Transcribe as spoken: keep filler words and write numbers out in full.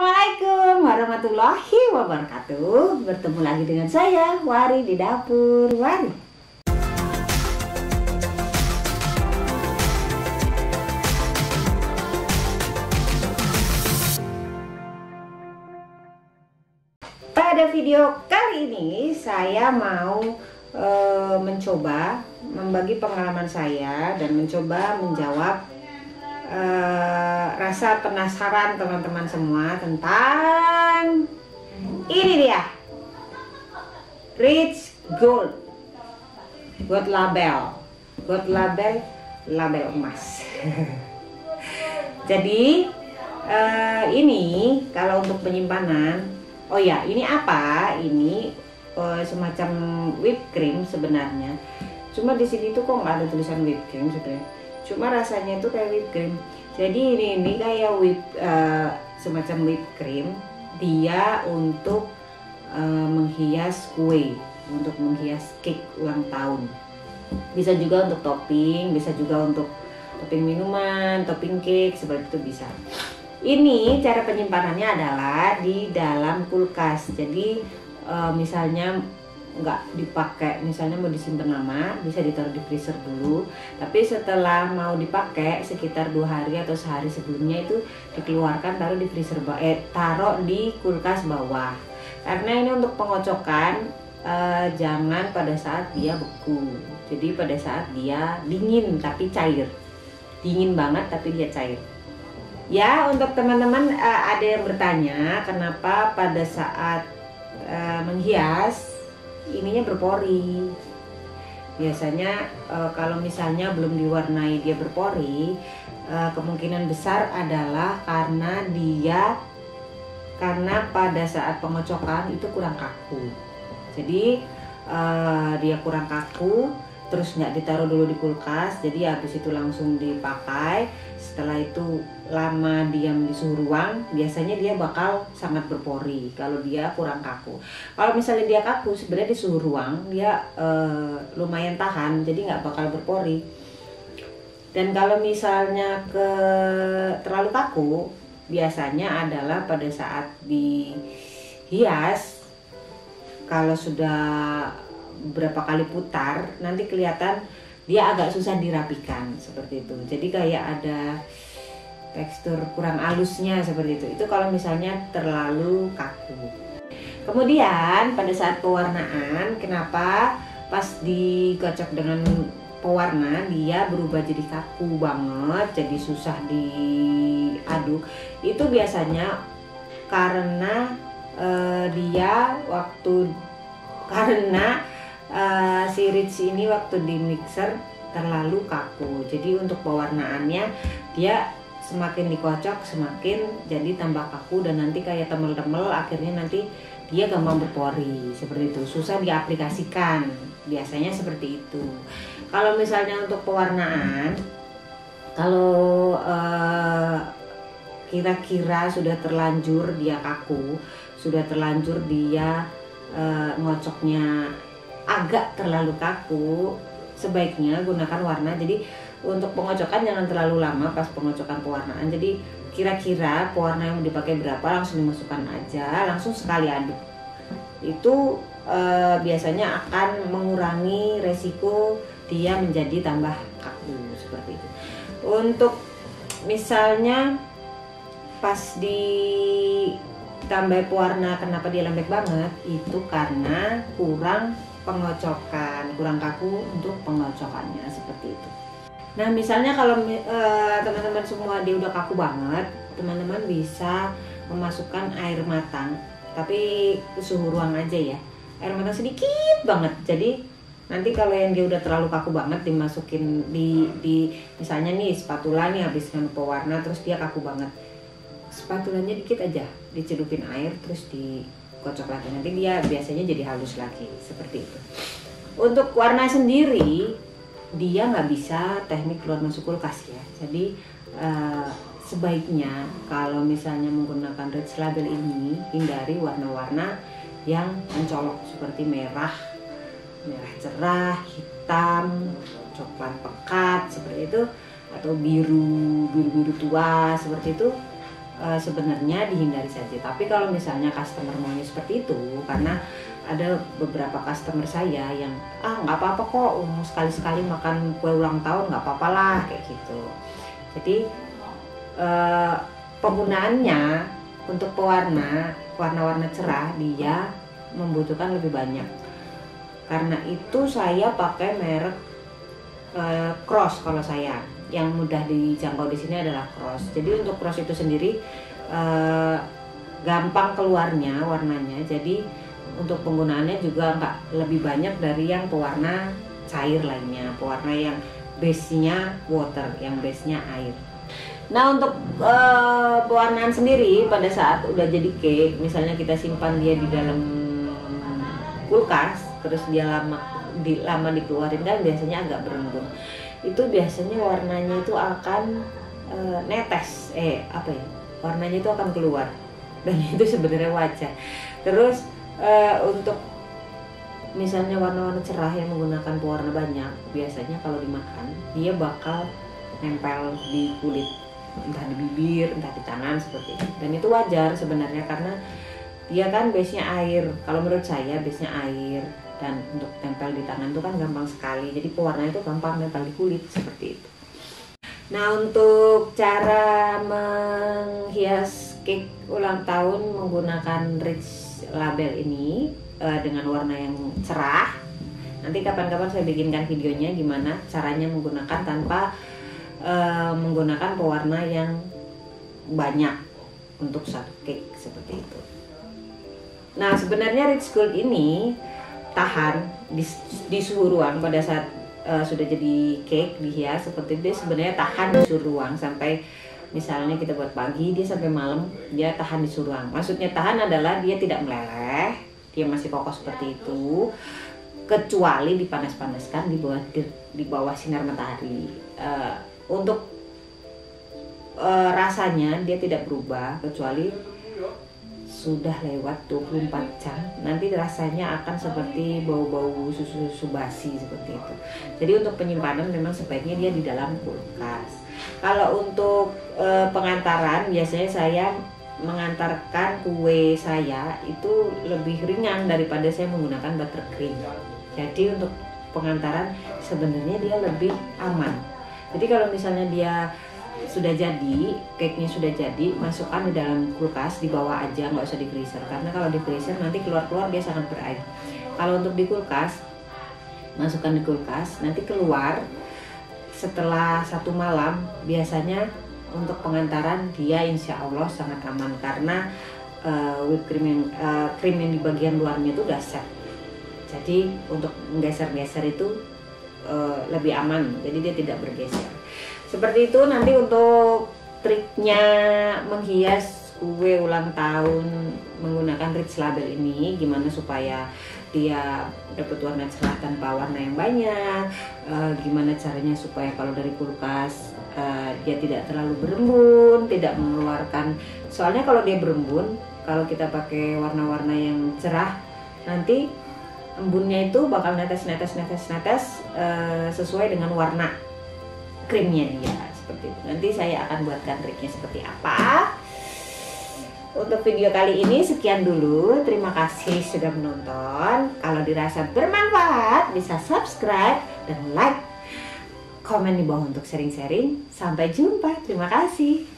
Assalamualaikum warahmatullahi wabarakatuh. Bertemu lagi dengan saya, Wari, di dapur Wari. Pada video kali ini saya mau e, mencoba membagi pengalaman saya dan mencoba menjawab Uh, rasa penasaran teman-teman semua tentang ini dia, Rich Gold Gold Label Gold Label label emas. Jadi uh, ini kalau untuk penyimpanan, oh ya, ini apa? Ini uh, semacam whipped cream sebenarnya. Cuma di sini tuh kok nggak ada tulisan whipped cream sebenarnya. Cuma rasanya itu kayak whipped cream. Jadi ini ini kayak whip uh, semacam whipped cream. Dia untuk uh, menghias kue, untuk menghias cake ulang tahun. Bisa juga untuk topping, bisa juga untuk topping minuman, topping cake, seperti itu bisa. Ini cara penyimpanannya adalah di dalam kulkas. Jadi uh, misalnya nggak dipakai, misalnya mau disimpan lama, bisa ditaruh di freezer dulu. Tapi setelah mau dipakai sekitar dua hari atau sehari sebelumnya itu dikeluarkan, taruh di freezer, eh, taruh di kulkas bawah. Karena ini untuk pengocokan, eh, jangan pada saat dia beku. Jadi pada saat dia dingin tapi cair, dingin banget tapi dia cair. Ya, untuk teman-teman eh, ada yang bertanya kenapa pada saat eh, menghias ininya berpori. Biasanya e, kalau misalnya belum diwarnai dia berpori, e, kemungkinan besar adalah karena dia karena pada saat pengocokan itu kurang kaku. Jadi e, dia kurang kaku, terus nggak ditaruh dulu di kulkas, jadi habis itu langsung dipakai. Setelah itu lama diam di suhu ruang, biasanya dia bakal sangat berpori kalau dia kurang kaku. Kalau misalnya dia kaku, sebenarnya di suhu ruang dia e, lumayan tahan, jadi nggak bakal berpori. Dan kalau misalnya ke terlalu kaku, biasanya adalah pada saat dihias, kalau sudah berapa kali putar, nanti kelihatan dia agak susah dirapikan seperti itu. Jadi kayak ada tekstur kurang halusnya seperti itu. Itu kalau misalnya terlalu kaku. Kemudian pada saat pewarnaan, kenapa pas dikocok dengan pewarna dia berubah jadi kaku banget, jadi susah diaduk? Itu biasanya karena eh, dia waktu karena uh, si Rich ini waktu di mixer terlalu kaku. Jadi untuk pewarnaannya dia semakin dikocok semakin jadi tambah kaku, dan nanti kayak temel-temel, akhirnya nanti dia gampang berpori seperti itu, susah diaplikasikan. Biasanya seperti itu. Kalau misalnya untuk pewarnaan, kalau uh, kira-kira sudah terlanjur dia kaku, sudah terlanjur dia Uh, ngocoknya agak terlalu kaku, sebaiknya gunakan warna. Jadi untuk pengocokan jangan terlalu lama pas pengocokan pewarnaan. Jadi kira-kira pewarna yang mau dipakai berapa, langsung dimasukkan aja, langsung sekali aduk. Itu uh, biasanya akan mengurangi resiko dia menjadi tambah kaku seperti itu. Untuk misalnya pas di tambah pewarna, kenapa dia lembek banget? Itu karena kurang pengocokan, kurang kaku untuk pengocokannya seperti itu. Nah, misalnya kalau teman-teman uh, semua dia udah kaku banget, teman-teman bisa memasukkan air matang, tapi ke suhu ruang aja ya. Air matang sedikit banget. Jadi nanti kalau yang dia udah terlalu kaku banget, dimasukin di, di misalnya nih spatula nih habis dengan pewarna, terus dia kaku banget, spatulanya dikit aja dicelupin air terus dikocok lagi, nanti dia biasanya jadi halus lagi seperti itu. Untuk warna sendiri dia nggak bisa teknik keluar masuk kulkas ya, jadi uh, sebaiknya kalau misalnya menggunakan Rich Label ini hindari warna-warna yang mencolok seperti merah, merah cerah, hitam, coklat pekat seperti itu, atau biru biru biru tua seperti itu. uh, sebenarnya dihindari saja. Tapi kalau misalnya customer maunya seperti itu, karena ada beberapa customer saya yang ah nggak apa-apa kok sekali-sekali makan kue ulang tahun, nggak apa-apa lah kayak gitu. Jadi uh, penggunaannya untuk pewarna warna-warna cerah dia membutuhkan lebih banyak. Karena itu saya pakai merek uh, Cross. Kalau saya yang mudah dijangkau di sini adalah Cross. Jadi untuk Cross itu sendiri uh, gampang keluarnya warnanya. Jadi untuk penggunaannya juga nggak lebih banyak dari yang pewarna cair lainnya, pewarna yang base-nya water, yang base-nya air. Nah untuk uh, pewarnaan sendiri pada saat udah jadi cake, misalnya kita simpan dia di dalam kulkas, terus dia lama di, lama dikeluarin kan biasanya agak berembun. Itu biasanya warnanya itu akan uh, netes, eh apa ya, warnanya itu akan keluar, dan itu sebenarnya wajar. Terus uh, untuk misalnya warna-warna cerah yang menggunakan pewarna banyak, biasanya kalau dimakan dia bakal nempel di kulit, entah di bibir, entah di tangan seperti itu. Dan itu wajar sebenarnya karena dia kan base-nya air. Kalau menurut saya base-nya air, dan untuk tempel di tangan itu kan gampang sekali. Jadi pewarna itu gampang nempel di kulit seperti itu. Nah untuk cara menghias cake ulang tahun menggunakan Rich Label ini uh, dengan warna yang cerah, nanti kapan-kapan saya bikinkan videonya gimana caranya menggunakan tanpa uh, menggunakan pewarna yang banyak untuk satu cake seperti itu. Nah sebenarnya Rich Gold ini tahan di, di suhu ruang pada saat uh, sudah jadi cake dihias seperti itu. Sebenarnya tahan di suhu ruang sampai misalnya kita buat pagi, dia sampai malam dia tahan di suhu ruang. Maksudnya tahan adalah dia tidak meleleh, dia masih kokoh seperti itu, kecuali dipanas-panaskan di bawah di, di bawah sinar matahari. Uh, untuk uh, rasanya dia tidak berubah kecuali sudah lewat dua puluh empat jam, nanti rasanya akan seperti bau-bau susu-susu basi seperti itu. Jadi untuk penyimpanan memang sebaiknya dia di dalam kulkas. Kalau untuk e, pengantaran, biasanya saya mengantarkan kue saya itu lebih ringan daripada saya menggunakan buttercream. Jadi untuk pengantaran sebenarnya dia lebih aman. Jadi kalau misalnya dia sudah jadi, cake-nya sudah jadi, masukkan di dalam kulkas, dibawa aja, nggak usah di freezer. Karena kalau di freezer nanti keluar-keluar dia sangat berair. Kalau untuk di kulkas, masukkan di kulkas, nanti keluar setelah satu malam. Biasanya untuk pengantaran dia insya Allah sangat aman karena uh, whipped cream yang uh, krim yang di bagian luarnya itu udah set. Jadi untuk menggeser-geser itu uh, lebih aman, jadi dia tidak bergeser. Seperti itu. Nanti untuk triknya menghias kue ulang tahun menggunakan Rich Label ini, gimana supaya dia dapat warna cerah tanpa warna yang banyak, e, gimana caranya supaya kalau dari kulkas e, dia tidak terlalu berembun, tidak mengeluarkan. Soalnya kalau dia berembun, kalau kita pakai warna-warna yang cerah, nanti embunnya itu bakal netes-netes-netes-netes e, sesuai dengan warna krimnya dia seperti itu. Nanti saya akan buatkan triknya seperti apa. Untuk video kali ini sekian dulu. Terima kasih sudah menonton. Kalau dirasa bermanfaat bisa subscribe dan like, komen di bawah untuk sharing-sharing. Sampai jumpa. Terima kasih.